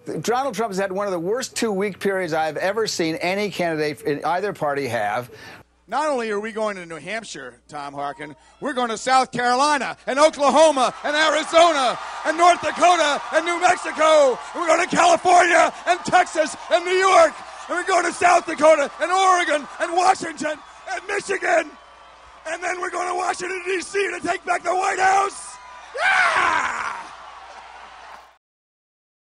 Donald Trump has had one of the worst 2-week periods I've ever seen any candidate in either party have. Not only are we going to New Hampshire, Tom Harkin, we're going to South Carolina and Oklahoma and Arizona and North Dakota and New Mexico. And we're going to California and Texas and New York. And we're going to South Dakota and Oregon and Washington and Michigan. And then we're going to Washington, D.C. to take back the White House. Yeah!